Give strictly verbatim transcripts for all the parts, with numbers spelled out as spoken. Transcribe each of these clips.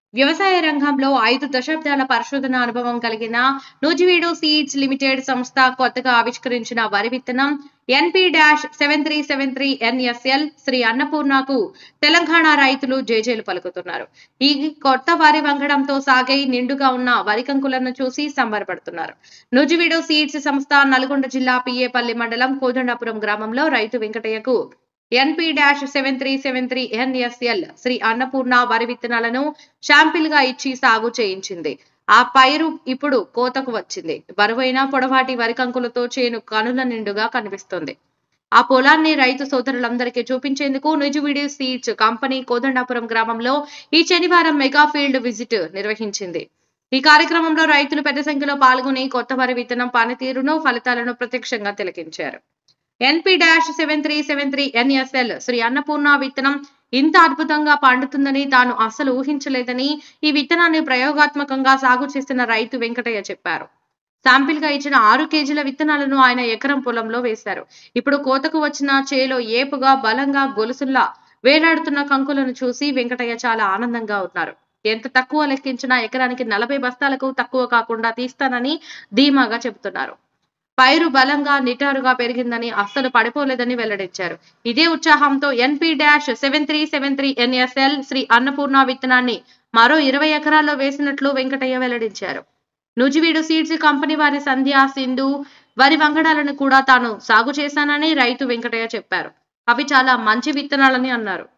వ్యవసాయ రంగంలో ఐదు దశాబ్దాల పరిశోధన అనుభవం కలిగిన నూజివీడు సీడ్స్ లిమిటెడ్ సంస్థ కొత్తగా ఆవిష్కరించిన వరి విత్తనం NP dash seven three seven three NSL Sri అన్నపూర్ణకు తెలంగాణ రైతులు జేజేలు పలుకుతున్నారు. ఈ కొత్త వరి వంగడంతో సాగై నిండుగా ఉన్న వరి కంకులను చూసి సంబరపడుతున్నారు. నూజివీడు సీడ్స్ సంస్థ నల్గొండ జిల్లా పిఏపల్లి మండలం కోదండాపురం గ్రామంలో రైతు వెంకటయ్యకు NP dash seven three seven three NSL Sri Annapurna వరి విత్తనాలను శాంపిల్ గా ఇచ్చి సాగు చేయించింది. ఆ పైరు ఇప్పుడు కోతకు వచ్చింది. బరువైన పొడవాటి వరి కంకులతో చేను కనుల నిండుగా కనిపిస్తుంది. ఆ పొలాన్ని రైతు సోదరులందరికీ చూపించేందుకు నూజివీడు సీడ్స్ కంపెనీ కోదండాపురం గ్రామంలో ఈ శనివారం మెగా ఫీల్డ్ విజిట్ నిర్వహించింది. ఈ కార్యక్రమంలో రైతులు పెద్ద సంఖ్యలో పాల్గొని కొత్త వరి విత్తనం పనితీరును, ఫలితాలను ప్రత్యక్షంగా తిలకించారు. NP dash seven three seven three NSL Sri Annapurna విత్తనం ఇంత అద్భుతంగా పండుతుందని తాను అస్సలు ఊహించలేదని ఈ విత్తనాన్ని ప్రయోగాత్మకంగా సాగు చేస్తున్న రైతు వెంకటయ్య చెప్పారు. శాంపిల్ గా ఇచ్చిన ఆరు కేజీల విత్తనాలను ఆయన ఎకరం పొలంలో వేశారు. ఇప్పుడు కోతకు వచ్చిన చేలో ఏపుగా బలంగా గొలుసుల్లా వేలాడుతున్న కంకులను చూసి వెంకటయ్య చాలా ఆనందంగా ఉన్నారు. ఎంత తక్కువ లెక్కించినా ఎకరానికి నలభై బస్తాలకు తక్కువ కాకుండా తీస్తానని ధీమాగా చెబుతున్నారు. పైరు బలంగా నిటారుగా పెరిగిందని, అస్సలు పడిపోలేదని వెల్లడించారు. ఇదే ఉత్సాహంతో NP dash seven three seven three NSL Sri Annapurna విత్తనాన్ని మరో ఇరవై ఎకరాల్లో వేసినట్లు వెంకటయ్య వెల్లడించారు. నూజివీడు సీడ్స్ కంపెనీ వారి సంధ్య, సింధు వరి వంగడాలను కూడా తాను సాగు చేశానని రైతు వెంకటయ్య చెప్పారు. అవి చాలా మంచి విత్తనాలని అన్నారు.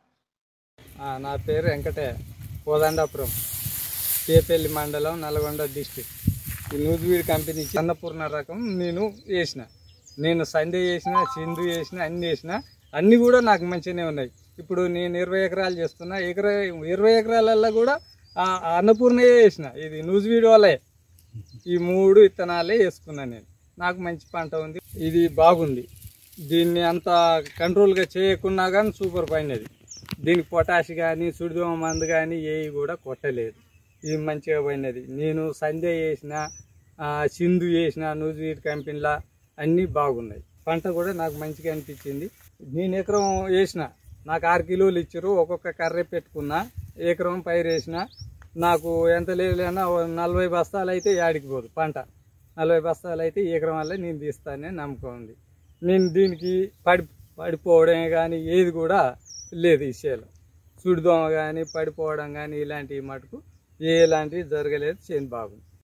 నా పేరు వెంకటయ్య, కోదండాపురం, పిఏపల్లి మండలం, నల్గొండ డిస్ట్రిక్ట్. ఈ నూజివీడు కంపెనీ అన్నపూర్ణ రకం నేను వేసిన, నేను సండే వేసిన, సింధు వేసిన, అన్ని వేసిన, అన్నీ కూడా నాకు మంచిగానే ఉన్నాయి. ఇప్పుడు నేను ఇరవై ఎకరాలు చేస్తున్నా, ఎకరా ఇరవై ఎకరాలల్లో కూడా అన్నపూర్ణయే వేసిన. ఇది నూజివీడు వాళ్ళే ఈ మూడు విత్తనాలే వేసుకున్నాను నేను. నాకు మంచి పంట ఉంది, ఇది బాగుంది. దీన్ని అంత కంట్రోల్గా చేయకున్నా కానీ సూపర్ పోయినది. దీనికి పొటాష్ కానీ సుడిదోమ మందు కానీ ఏవి కూడా కొట్టలేదు. ఇది మంచిగా పోయినది. నేను సంధ్య వేసిన, సింధు వేసిన, నూజివీడు కంపెనీలా అన్నీ బాగున్నాయి. పంట కూడా నాకు మంచిగా అనిపించింది. నేను ఎకరం వేసిన, నాకు ఆరు కిలోలు ఇచ్చారు. ఒక్కొక్క కర్ర పెట్టుకున్నా, ఎకరం పైరు వేసిన, నాకు ఎంత లేదైనా నలభై బస్తాలు అయితే యాడికి పోదు పంట. నలభై బస్తాలు అయితే ఎకరం వల్ల నేను తీస్తానని నమ్మకం ఉంది. నేను దీనికి పడి పడిపోవడమే కానీ ఏది కూడా లేదు. ఈ చేలో సుడిదోమ కానీ పడిపోవడం కానీ ఇలాంటివి మటుకు ఎలాంటివి జరగలేదు. చేను బాగుంది.